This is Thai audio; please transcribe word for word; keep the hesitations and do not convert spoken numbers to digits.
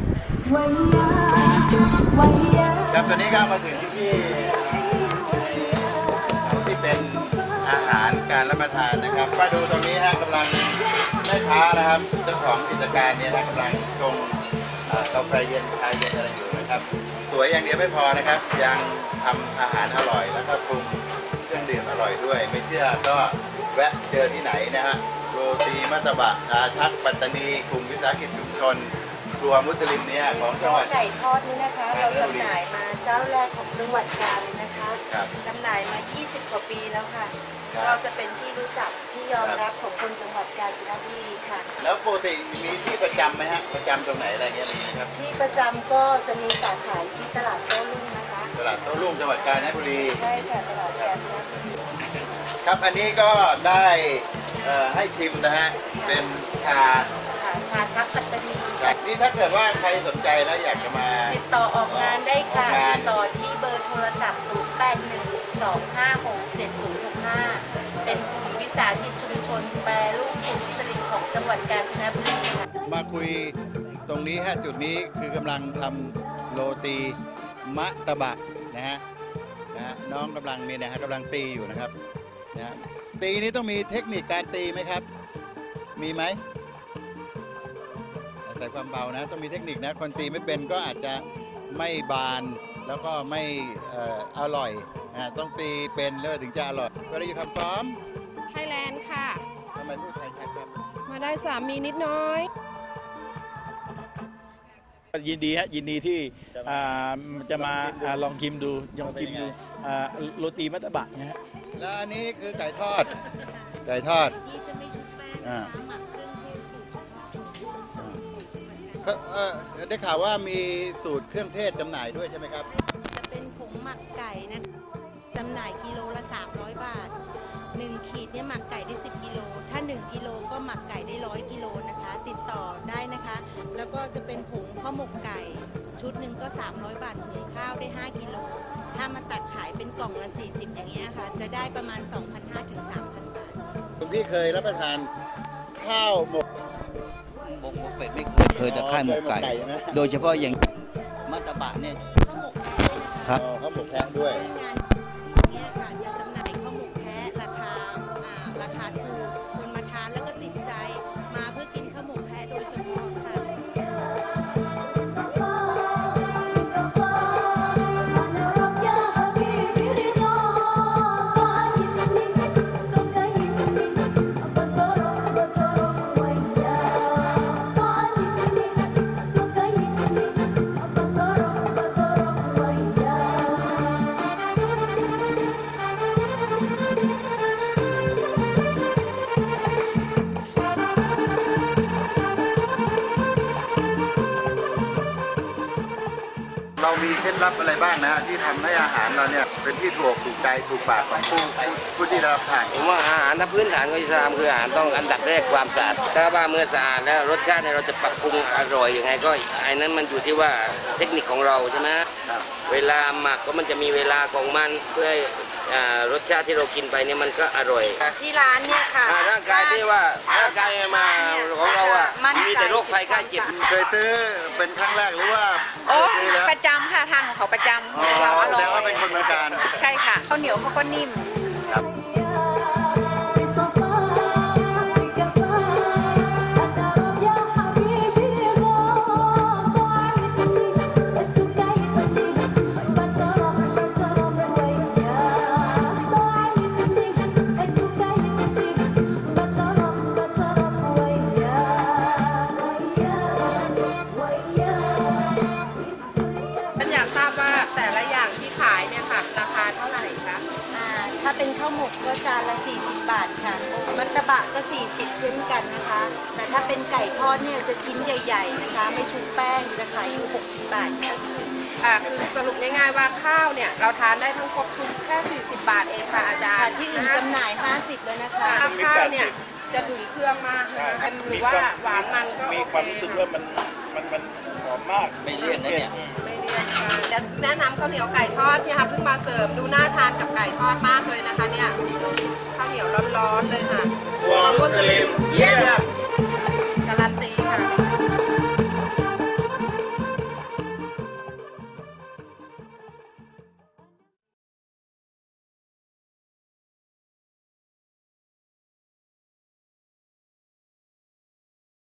ครับตอนนี้ก็มาถึงที่ที่ที่เป็นอาหารการรับประทานนะครับมาดูตรงนี้ฮะกำลังแม่ค้านะครับเจ้าของกิจการเนี่ยนะกำลังชงกาแฟเย็นชาเย็นอะไรอยู่นะครับสวยอย่างเดียวไม่พอนะครับยังทำอาหารอร่อยแล้วก็ปรุงเครื่องดื่มอร่อยด้วยไม่เชื่อก็แวะเจอที่ไหนนะฮะโรตีมัตตบะอาชักปัตตานีกลุ่มวิสาหกิจชุมชนครัวมุสลิมเนี่ยของจังหวัดไก่ทอดนี่นะคะเราจำหน่ายมาเจ้าแรกของจังหวัดกาญเลยนะคะจำหน่ายมา ยี่สิบ กว่าปีแล้วค่ะเราจะเป็นที่รู้จักที่ยอมรับของคนจังหวัดกาญจนบุรีค่ะแล้วปกติมีที่ประจำไหมฮะประจำตรงไหนอะไรเงี้ยมีไหมครับที่ประจำก็จะมีสาขาที่ตลาดโต้รุ่งนะคะตลาดโต้รุ่งจังหวัดกาญจนบุรีใช่ค่ะตลาดกาญจนบุรีครับอันนี้ก็ได้ให้ชิมนะฮะเป็นชาชาชักปัตตานีนี่ถ้าเกิดว่าใครสนใจแล้วอยากจะมาติดต่อออกงานได้ค่ะติดต่อที่เบอร์โทรศัพท์ ศูนย์ แปด หนึ่ง สอง ห้า หก เจ็ด ศูนย์ หก ห้า เป็นกลุ่มวิสาหกิจชุมชนแปรรูปกลุ่มมุสลิมของจังหวัดกาญจนบุรีค่ะมาคุยตรงนี้ฮะจุดนี้คือกำลังทำโรตีมะตะบะนะฮะนะฮะน้องกำลังนี่นะฮะกำลังตีอยู่นะครับนะตีนี้ต้องมีเทคนิคการตีไหมครับมีไหมแต่ความเบานะต้องมีเทคนิคนะคนตีไม่เป็นก็อาจจะไม่บานแล้วก็ไม่เอ่ออร่อยนะต้องตีเป็นแล้วถึงจะอร่อยก็เลยคำซ้อมไทยแลนด์ค่ะทำไมพูดไทยชัดครับมาได้สามีนิดน้อยยินดีฮะยินดีที่จะมาลองชิมดูลองชิมดูโรตีมัตตบะนะฮะแล้วอันนี้คือไก่ทอดไก่ทอดอ่าได้ข่าวว่ามีสูตรเครื่องเทศจำหน่ายด้วยใช่ไหมครับจะเป็นผงหมักไก่นะจำหน่ายกิโลละสามร้อยบาทหนึ่งขีดเนี่ยหมักไก่ได้สิบกิโลถ้าหนึ่งกิโลก็หมักไก่ได้ร้อยกิโลนะคะติดต่อได้นะคะแล้วก็จะเป็นผงข้าวหมกไก่ชุดหนึ่งก็สามร้อยบาทหุงข้าวได้ห้ากิโลถ้ามาตัดขายเป็นกล่องละสี่สิบอย่างเงี้ยค่ะจะได้ประมาณ สองพันห้าร้อย ถึง สามพัน บาทคุณพี่เคยรับประทานข้าวหมกหมกหมกเป็ดไม่เคยเคยแต่ข้าวหมกไก่โดยเฉพาะอย่างมัตตบะเนี่ยครับข้าวหมกแพะด้วยเนี่ยค่ะจะจำหน่ายข้าวหมกแพะราคาราคาถูกคนมาทานแล้วก็ติดใจมาเพื่อกินข้าวหมกแพะโดยเฉพาะค่ะเรามีเคล็ดลับอะไรบ้างนะที่ทำให้อาหารเราเนี่ยเป็นที่ถูกถูกใจถูกปากของผู้ผู้ที่รับทานผมว่าอาหารถ้าพื้นฐานของอิสลามคืออาหารต้องอันดับแรกความสะอาดถ้าว่าเมื่อสะอาดแล้วรสชาติเราจะปรับปรุงอร่อยยังไงก็ไอ้นั้นมันอยู่ที่ว่าเทคนิคของเราใช่ไหมเวลาหมักก็มันจะมีเวลาของมันเพื่อรสชาติที่เรากินไปเนี่ยมันก็อร่อยที่ร้านเนี่ยค่ะร่างกายที่ว่าร่างกายมาของเราอ่ะมีแต่โรคภัยไข้เจ็บเคยซื้อเป็นครั้งแรกหรือว่าโอ้ประจำค่ะทานของเขาประจำเราอร่อยแต่ว่าเป็นคนเมืองการใช่ค่ะข้าวเหนียวเขาก็นิ่มถ้าเป็นข้าวหมกก็จานละสี่สิบบาทค่ะมัตตบะก็สี่สิบเช่นกันนะคะแต่ถ้าเป็นไก่ทอดเนี่ยจะชิ้นใหญ่ๆนะคะไม่ชุบแป้งจะขายอยู่หกสิบบาทค่ะอ่าคือสรุปง่ายๆว่าข้าวเนี่ยเราทานได้ทั้งครบชุดแค่สี่สิบบาทเองค่ะอาจารย์ที่อื่นจำหน่ายห้าสิบเลยนะคะข้าวเนี่ยจะถึงเครื่องมากนะคะหรือว่าหวานมันก็มีความรู้สึกว่ามันมันมันหอมมากไม่เลี่ยนนะเนี่ยไม่เลี่ยนค่ะจะแนะนำข้าวเหนียวไก่ทอดเนี่ยค่ะเพิ่งมาเสริมดูน่าทานกับไก่ทอดมากเลยนะคะเนี่ยข้าวเหนียวร้อนๆเลยค่ะมุสลิมเยี่ยมการันตี